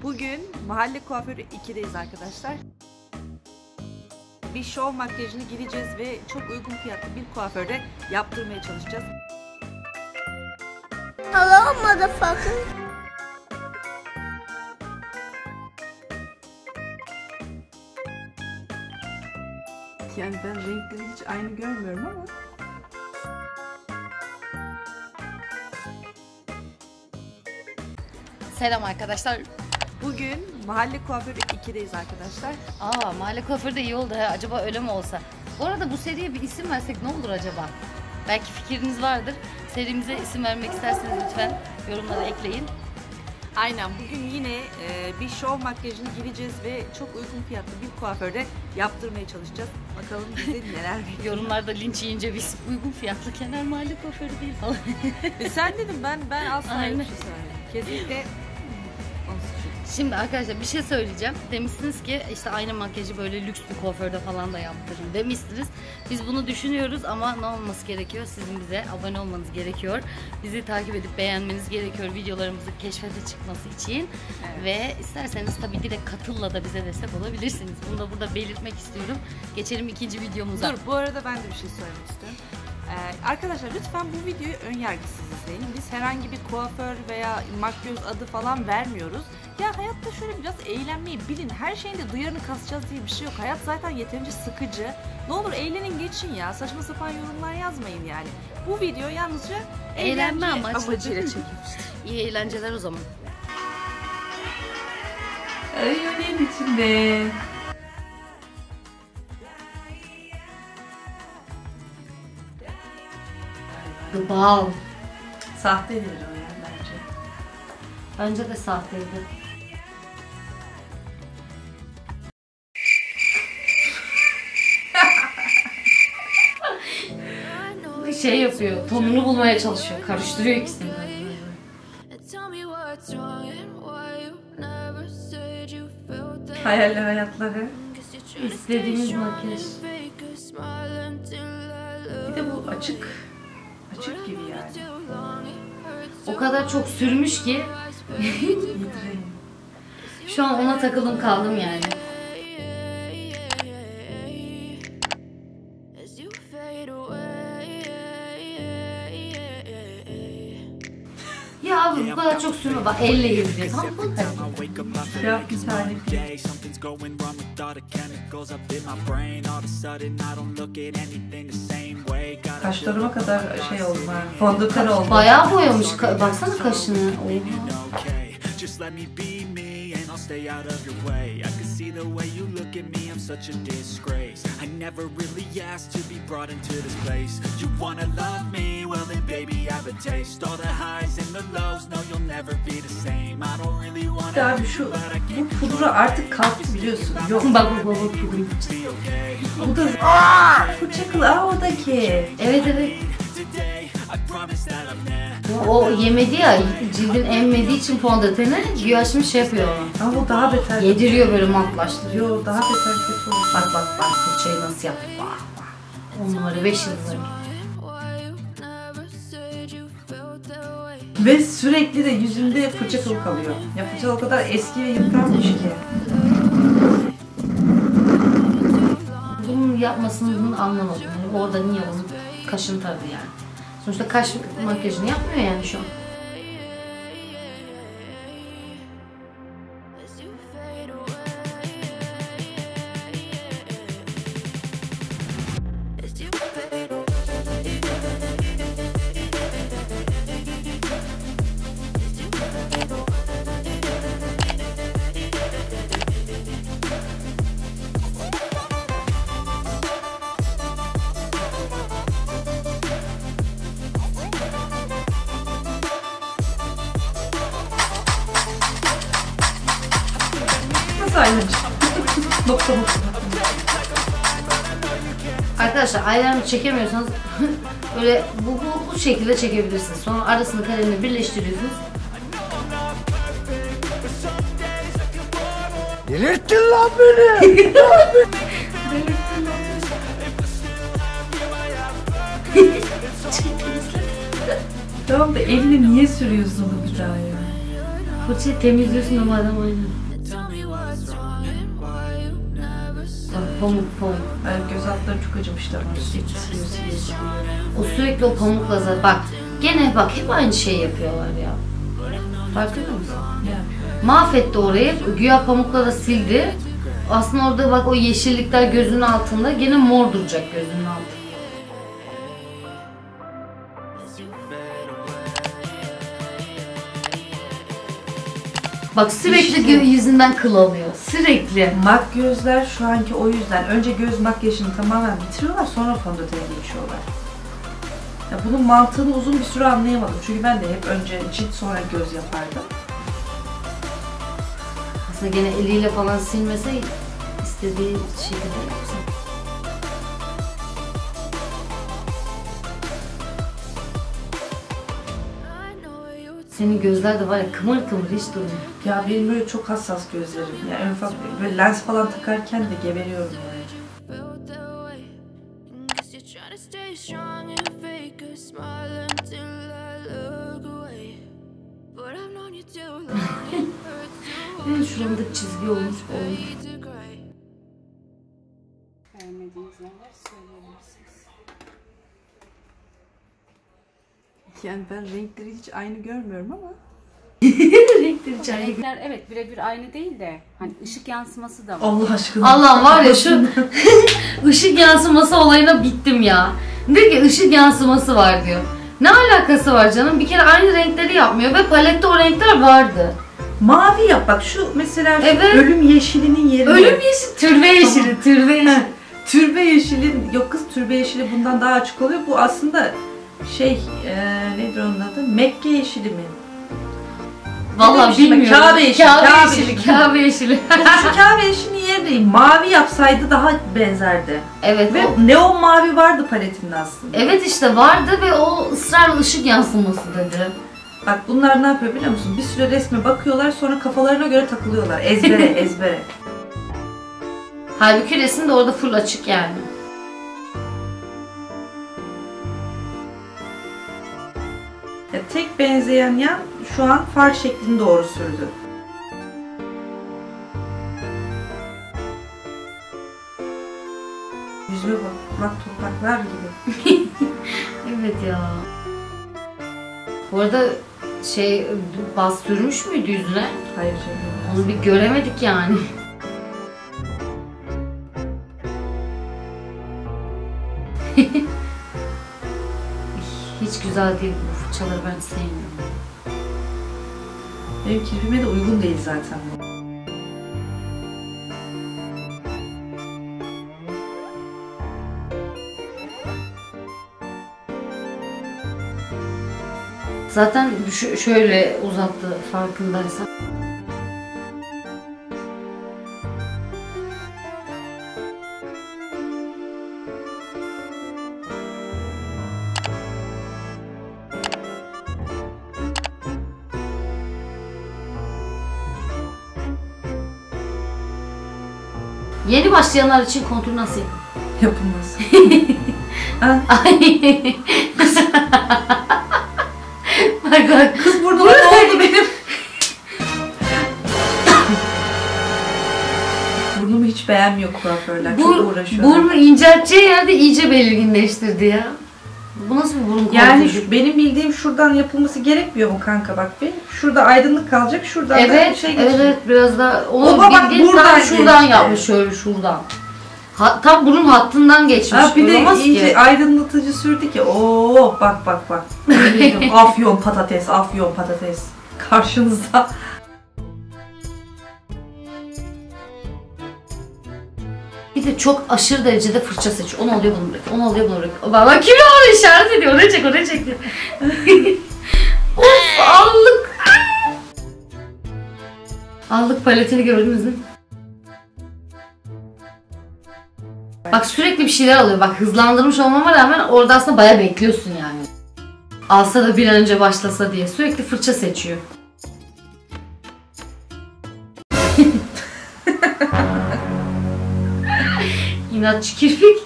Bugün Mahalle Kuaförü 2'deyiz arkadaşlar. Bir şov makyajını gireceğiz ve çok uygun fiyatlı bir kuaförde yaptırmaya çalışacağız. Hello motherfucker. Yani ben renkleri hiç aynı görmüyorum ama. Selam arkadaşlar. Bugün Mahalle Kuaförü 2'deyiz arkadaşlar. Mahalle kuaförü de iyi oldu ha. Acaba öyle mi olsa? Bu arada bu seriye bir isim versek ne olur acaba? Belki fikriniz vardır. Serimize isim vermek isterseniz lütfen yorumlara ekleyin. Aynen, bugün yine bir şov makyajını gireceğiz ve çok uygun fiyatlı bir kuaförde yaptırmaya çalışacağız. Bakalım bize neler bekliyor. Yorumlarda linç yiyince biz uygun fiyatlı kenar mahalle kuaförü değil falan. Sen dedim, ben asla öyle Aynen. bir şey söylemedim. Kesinlikle. Şimdi arkadaşlar bir şey söyleyeceğim. Demişsiniz ki işte aynı makyajı böyle lüks bir kuaförde falan da yaptırın demişsiniz. Biz bunu düşünüyoruz ama ne olması gerekiyor? Sizin bize abone olmanız gerekiyor. Bizi takip edip beğenmeniz gerekiyor videolarımızı keşfete çıkması için. Evet. Ve isterseniz tabii direkt katılla da bize destek olabilirsiniz. Bunu da burada belirtmek istiyorum. Geçelim ikinci videomuza. Dur, bu arada ben de bir şey söylemek istiyorum. Arkadaşlar lütfen bu videoyu önyargısız izleyin. Biz herhangi bir kuaför veya makyöz adı falan vermiyoruz. Ya hayatta şöyle biraz eğlenmeyi bilin. Her şeyin de duyarını kasacağız diye bir şey yok. Hayat zaten yeterince sıkıcı. Ne olur eğlenin geçin ya. Saçma sapan yorumlar yazmayın yani. Bu video yalnızca eğlenme amacıyla çekilmiştir. İyi eğlenceler o zaman. Ayının içinde. The Ball. Sahtedir o ya bence. Bence de sahteydi. Şey yapıyor, tonunu bulmaya çalışıyor, karıştırıyor ikisini. Hayaller hayatları. İstediğimiz makyaj. Bir de bu açık gibi yani. O kadar çok sürmüş ki şu an ona takıldım kaldım yani. Ya abi bu kadar çok sürme, bak elle yazıyor. Tam bu Ya bir tane. Kaşlarıma kadar şey oldu yani. Fondöten oldu. bayağı boyamış. Baksana kaşını. Stay out of your way. I can see the way you look at me, I'm such a disgrace. I never really asked to be brought into this place. You wanna love me? Well then baby have a taste. All the highs and the lows, no you'll never be the same. I don't really wanna Abi şu bu pudra artık kalktı biliyorsun. Yok. Bak pudra. Bu da fırçaklı oradaki. Evet. O yemedi ya, cildin emmediği için fondöteni güya şimdi şey yapıyor ona. Ama o daha beter. Yediriyor böyle matlaştırıyor. Yo, daha beter kötü olur. Bak fırçayı nasıl yaptı. Bak. 10 numara 5 yıldız. Ve sürekli de yüzünde fırça kılı kalıyor. Ya fırça o kadar eski ve yıpranmış ki. Bunun yapmasını anlamadım. Yani orada niye onun kaşını taradı yani. Sonuçta kaş makyajını yapmıyor yani şu an. Aynen. Nokta. Arkadaşlar eyeliner çekemiyorsanız böyle bu şekilde çekebilirsiniz. Sonra arasını kalemle birleştiriyorsunuz. Delirttin lan beni. Tamam da elini niye sürüyorsun bu bir daha ya? Fırçayı temizliyorsun ama adam aynı. Bak pamuk pamuk. Göz altları çok acımışlar. Sürekli O sürekli o pamukla zaten. Bak gene bak hep aynı şeyi yapıyorlar ya. Farkında mısın? Ne yapıyor? Mahvetti orayı. Güya pamukla da sildi. Aslında orada bak o yeşillikler gözünün altında. Gene mor duracak gözünün altında. Bak sürekli İşte. yüzünden kıl alıyor. Sürekli. Makyözler şu anki o yüzden. Önce göz makyajını tamamen bitiriyorlar, sonra fondötene geçiyorlar. Ya bunun mantığını uzun bir süre anlayamadım. Çünkü ben de hep önce cilt sonra göz yapardım. Aslında gene eliyle falan silmese istediği şekilde yapsın. Senin gözler de var ya kımır kımır hiç durmuyor. Ya benim böyle çok hassas gözlerim. Yani en ufak böyle lens falan takarken de geberiyorum yani. Benim şuramda çizgi olmuş. Beğenmediğiniz yerler söyleyebilirsiniz. Yani ben renkleri hiç aynı görmüyorum ama. Renkler evet birebir aynı değil de hani ışık yansıması da var. Allah aşkına. Allah var ya şu ışık yansıması olayına bittim ya. Diyor ki ışık yansıması var diyor. Ne alakası var canım? Bir kere aynı renkleri yapmıyor ve palette o renkler vardı. Mavi yap bak şu mesela şu Evet. ölüm yeşilinin yerine. Ölüm yeşili, türbe yeşili, türbe yeşili. Türbe yeşilin, yok kız türbe yeşili bundan daha açık oluyor. Bu aslında nedir onun adı? Mekke yeşili mi? Vallahi demiştim ben? bilmiyorum. Kabe yeşili, Kabe Kabe yeşili, yeşili. Kabe yeşili. Şu Kabe yeşilinin yerine mavi yapsaydı daha benzerdi. Evet, Ve o, neon mavi vardı paletinde aslında. evet işte vardı ve o ısrarla ışık yansıması dedi. Bak bunlar ne yapıyor biliyor musun? Bir süre resme bakıyorlar, sonra kafalarına göre takılıyorlar. Ezbere, ezbere. Halbuki resim de orada full açık yani. Ya tek benzeyen yan şu an far şeklini doğru sürdü. Yüzüme bak, bak topraklar gibi. Evet ya. Bu arada baz sürmüş müydü yüzüne? Hayır canım. Onu bir göremedik yani. Hiç güzel değil bu fırçaları, ben sevmiyorum. Benim kirpime de uygun değil zaten bu. Zaten şöyle uzattı farkındaysan. Yeni başlayanlar için kontur nasıl Yapılmaz. Ay. Bak bak. Kız burada ne oldu benim? Burnumu hiç beğenmiyor kuaförler. Çok uğraşıyorlar. Burnu incelteceği yerde iyice belirginleştirdi ya. Bu nasıl bir burun Yani konturudur? benim bildiğim şuradan yapılması gerekmiyor mu kanka bak bir. Şurada aydınlık kalacak, şuradan da Evet, şey geçecek. evet biraz daha onu Baba bak bildiğin buradan tam şuradan geçti. yapmış, şöyle şuradan. Tam burun hattından geçmiş. Ha, bir de Olamaz iyice ki. aydınlatıcı sürdü ki. Oo bak bak bak. Afyon patates, afyon patates. Karşınızda. Bir de çok aşırı derecede fırça seçiyor. Onu alıyor bunu bırakıyor. Onu alıyor bunu bırakıyor. Bak kim onu işaret ediyor. Oraya çek, oraya çek diyor. Of allık. Allık paletini gördünüz mü? Bak sürekli bir şeyler alıyor. Bak hızlandırmış olmama rağmen orada aslında bayağı bekliyorsun yani. Alsa da bir an önce başlasa diye. Sürekli fırça seçiyor. İnatçı kirpik.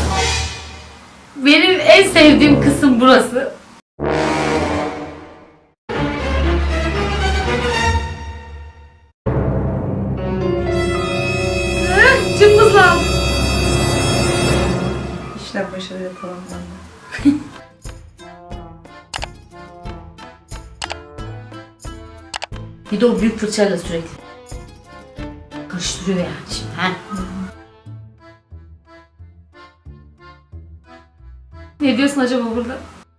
Benim en sevdiğim kısım burası. yapalım ben de. Bir de o büyük fırçayla sürekli karıştırıyor yani şimdi. He. Ne diyorsun acaba burada?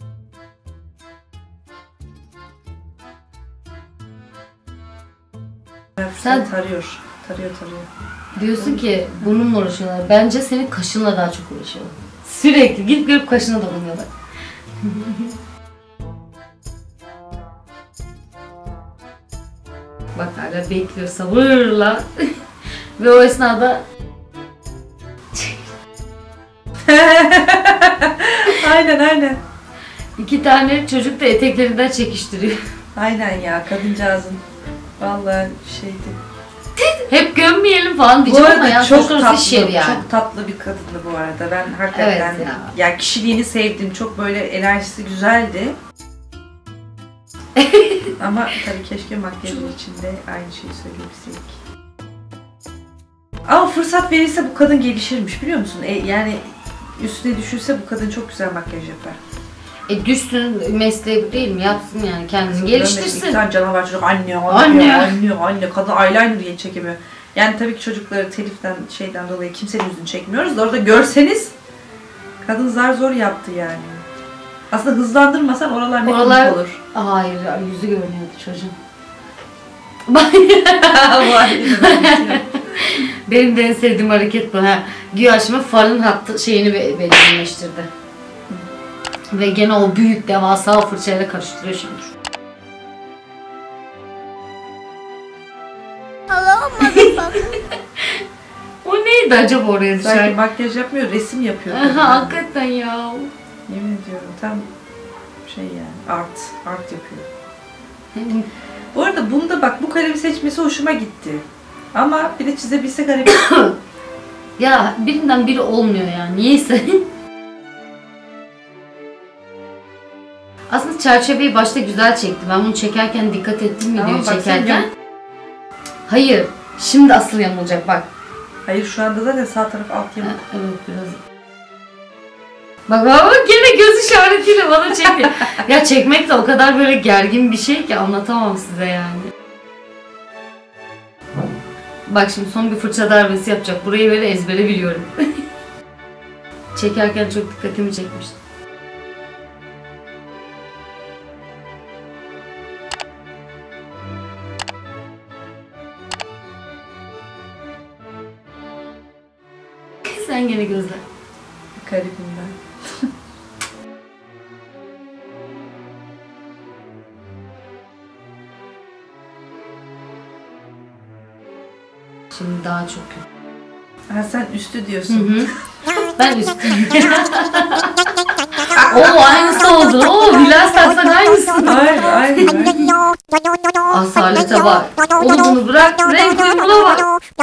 Sen tarıyor. Diyorsun ki bununla uğraşıyorlar. Bence senin kaşınla daha çok uğraşıyorlar. Sürekli gidip görüp kaşına dokunuyorlar. Bak hala bekliyor sabırla. Ve o esnada Aynen. 2 tane çocuk da eteklerinden çekiştiriyor. Aynen ya, kadıncağızın. Vallahi şeydi. Hep gömmeyelim falan Bu diyeceğim ama arada ya çok tatlı, tatlı, yani. çok tatlı bir kadındı bu arada. Ben hakikaten Evet ya. yani kişiliğini sevdim. Çok böyle enerjisi güzeldi. Ama tabii keşke makyajın içinde aynı şeyi söyleyebilseydik. Ama fırsat verirse bu kadın gelişirmiş, biliyor musun? Yani üstüne düşürse bu kadın çok güzel makyaj yapar. Düşsün mesleği değil mi? Yapsın yani kendini geliştirsin. Bir tane canavar çocuk anne. Kadın eyeliner diye çekemiyor. Yani tabii ki çocukları teliften şeyden dolayı kimsenin yüzünü çekmiyoruz da orada görseniz kadın zar zor yaptı yani. Aslında hızlandırmasan oralar ne komik olur. Hayır, yüzü görünüyordu çocuğun. Benim de en sevdiğim hareket bu. Güya şimdi farın hattı şeyini belirleştirdi. Ve gene o büyük devasa fırçayla karıştırıyor şimdi. Hello motherfucker. O neydi acaba oraya düşen? Sanki makyaj yapmıyor, resim yapıyor. Hakikaten ya. Yemin ediyorum tam şey yani art yapıyor. Bu arada bunda bak bu kalemi seçmesi hoşuma gitti. Ama bir de çizebilse kalemi. Ya birinden biri olmuyor yani niyeyse. Aslında çerçeveyi başta güzel çekti. Ben bunu çekerken dikkat ettim videoyu çekerken. Hayır. Şimdi asıl yanılacak bak. Hayır şu anda zaten sağ taraf alt yamuk. Evet biraz. Bak gene göz işaretiyle bana çekti. Ya çekmek de o kadar böyle gergin bir şey ki anlatamam size yani. Bak şimdi son bir fırça darbesi yapacak. Burayı böyle ezbere biliyorum. Çekerken çok dikkatimi çekmişti. Sen gene gözle. Garibimden. Şimdi daha çok kötü. Ha sen üstü diyorsun. Ben üstü. Oo aynısı oldu. Oo Bilal saksan aynısı. Aynen. Asalete bak. Onu bunu bırak. Renk uyumuna bak.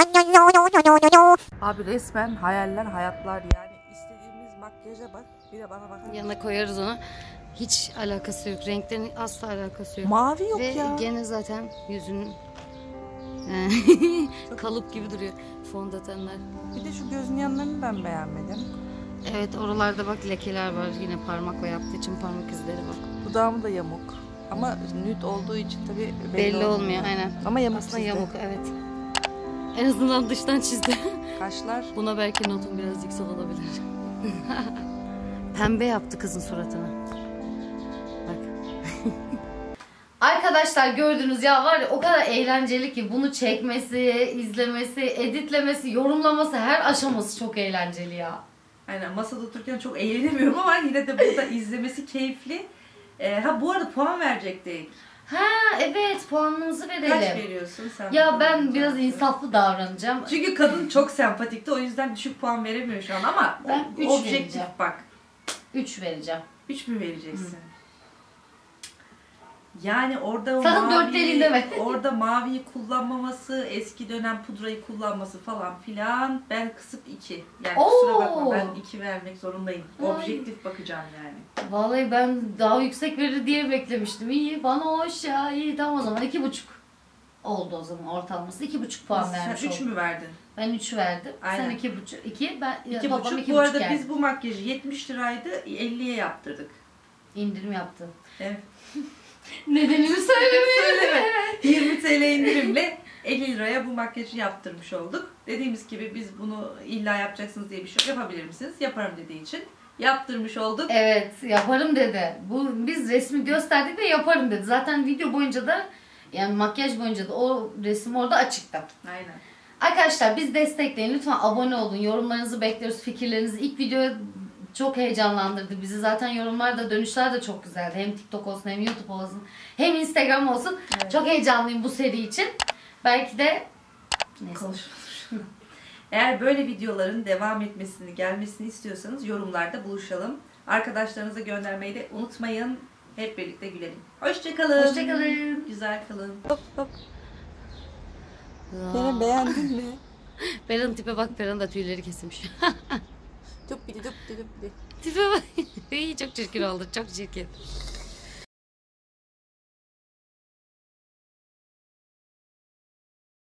Abi resmen hayaller hayatlar yani istediğimiz makyaja bak. Bir de bana bak. Yana koyarız onu. Hiç alakası yok. Renklerin asla alakası yok. Mavi yok ve ya. Gene zaten yüzünün kalıp gibi duruyor fondötenler. Bir de şu gözün yanlarını ben beğenmedim. Evet oralarda bak lekeler var. Yine parmakla yaptığı için parmak izleri var. Dudağım da yamuk. Ama nude olduğu için tabii belli olmuyor aynen. Ama yamuk aslında çizdi. yamuk evet. En azından dıştan çizdi. Kaşlar. Buna belki notum biraz yüksek olabilir. Pembe yaptı kızın suratını. Bak. Arkadaşlar gördünüz ya var ya o kadar eğlenceli ki bunu çekmesi, izlemesi, editlemesi, yorumlaması her aşaması çok eğlenceli ya. Aynen masada otururken çok eğlenemiyorum ama yine de burada izlemesi keyifli. Bu arada puan verecektik. Ha evet puanımızı verelim. Kaç veriyorsun sen? Ya ben biraz insaflı davranacağım. Çünkü kadın çok sempatikti o yüzden düşük puan veremiyor şu an ama Ben 3 objektif vereceğim. bak. 3 vereceğim. 3 mü vereceksin? Yani orada Sakın 4 vereyim deme. orada maviyi kullanmaması, eski dönem pudrayı kullanması falan filan ben kısıp 2. Yani kusura bakma ben 2 vermek zorundayım. Objektif bakacağım yani. Vallahi ben daha yüksek verir diye beklemiştim. İyi bana hoş ya iyi tamam o zaman 2,5. oldu o zaman ortalaması. 2,5 puan vermiş Sen 3 oldum. mü verdin? Ben 3 verdim. Aynen. Sen 2,5. 2 ben 2,5. Bu arada biz bu makyajı 70 liraydı 50'ye yaptırdık. indirim yaptım. Evet. Nedenini söylemeyelim. 20 TL indirimle 50 liraya bu makyajı yaptırmış olduk. Dediğimiz gibi biz bunu illa yapacaksınız diye bir şey yok. Yapabilir misiniz? Yaparım dediği için yaptırmış olduk. Evet, yaparım dedi. Biz resmi gösterdik ve yaparım dedi. Zaten video boyunca da, yani makyaj boyunca da o resim orada açıkta. Aynen. Arkadaşlar biz destekleyin. Lütfen abone olun. Yorumlarınızı bekliyoruz. Fikirlerinizi. İlk video çok heyecanlandırdı bizi. Zaten yorumlar da, dönüşler de çok güzeldi. Hem TikTok olsun, hem YouTube olsun, hem Instagram olsun. Evet. Çok heyecanlıyım bu seri için. Belki de neyse. Eğer böyle videoların devam etmesini, gelmesini istiyorsanız yorumlarda buluşalım. Arkadaşlarınıza göndermeyi de unutmayın. Hep birlikte gülelim. Hoşçakalın. Hoşçakalın. Güzel kalın. Aa. beğendin mi? Pera'nın tipe bak, Pera'nın da tüyleri kesilmiş. Dup bidi dup bidi dup bidi. Tipe bak. İyi, çok çirkin oldu, çok çirkin.